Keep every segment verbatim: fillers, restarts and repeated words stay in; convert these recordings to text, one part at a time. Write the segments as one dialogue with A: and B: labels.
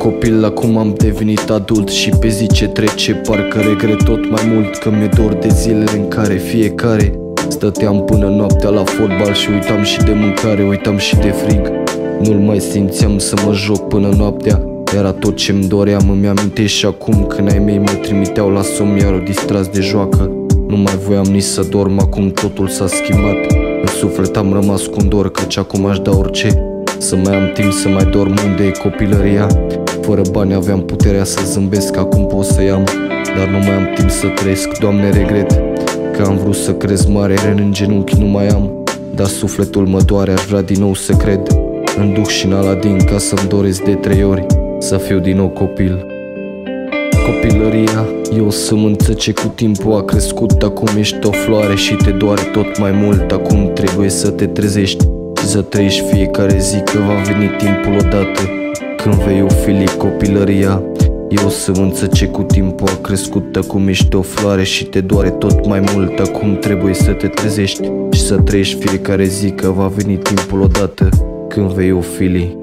A: copil, acum am devenit adult și pe zi ce trece parcă regret tot mai mult, că mi-e dor de zilele în care fiecare stăteam până noaptea la fotbal și uitam și de mâncare, uitam și de frig. Nu-l mai simțeam să mă joc până noaptea, era tot ce-mi doream. Îmi amintesc și acum când ai mei mă trimiteau la somn, iar o distras de joacă. Nu mai voiam nici să dorm, acum totul s-a schimbat. În suflet am rămas cu un dor, căci acum aș da orice să mai am timp să mai dorm. Unde e copilăria? Fără bani aveam puterea să zâmbesc, acum pot să iau, dar nu mai am timp să trăiesc. Doamne, regret că am vrut să cresc mare, ren în genunchi nu mai am, dar sufletul mă doare, aș vrea din nou să cred în duh și în Aladin, ca să-mi doresc de trei ori să fiu din nou copil. Copilăria e o sămânță ce cu timpul a crescut, acum ești o floare și te doare tot mai mult. Acum trebuie să te trezești și să trăiești fiecare zi, că va veni timpul odată când vei ofili. Copilăria e o sămânță ce cu timpul a crescut, acum ești o floare și te doare tot mai mult. Acum trebuie să te trezești și să trăiești fiecare zi, că va veni timpul odată când vei ofili.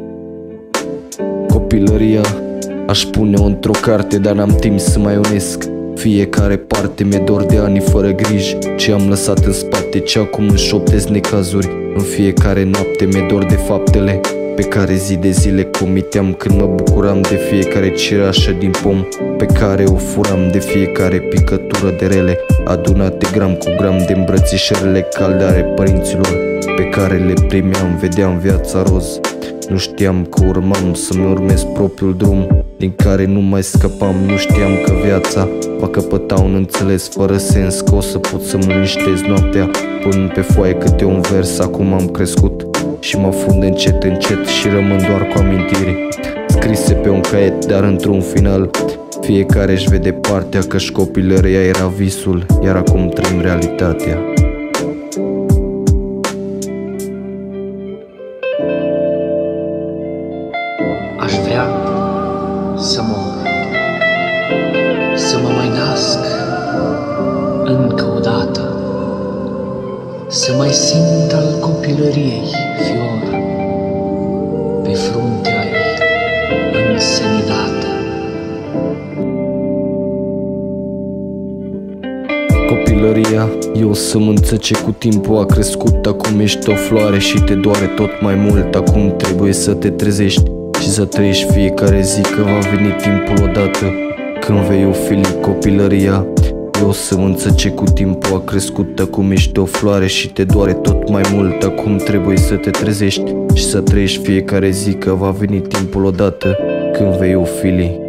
A: Copilăria aș pune-o într-o carte, dar n-am timp să mai unesc fiecare parte. Mi-e dor de ani fără griji ce am lăsat în spate, ce acum îmi șoptesc necazuri în fiecare noapte. Mi-e dor de faptele pe care zi de zile comiteam, când mă bucuram de fiecare cireașă din pom pe care o furam, de fiecare picătură de rele adunate gram cu gram, de îmbrățișările calde ale părinților pe care le primeam. Vedeam viața roz, nu știam că urmam să-mi urmez propriul drum din care nu mai scăpam. Nu știam că viața va căpăta un înțeles fără sens, că o să pot să mă liniștez noaptea punând pe foaie câte un vers. Acum am crescut și mă fund încet încet și rămân doar cu amintiri scrise pe un caiet, dar într-un final fiecare își vede partea, căci copilăria era visul, iar acum trăim realitatea.
B: Aș vrea să mor, să mă mai nasc încă o dată, să mai simt al copilăriei fior pe fruntea ei înseninată.
A: Copilăria e o sămânță ce cu timpul a crescut, acum ești o floare și te doare tot mai mult. Acum trebuie să te trezești și să trăiești fiecare zi, că va veni timpul odată când vei ofili. Copilăria e o sămânță ce cu timpul a crescut, acum ești o floare și te doare tot mai mult. Acum trebuie să te trezești și să trăiești fiecare zi, că va veni timpul odată când vei ofili.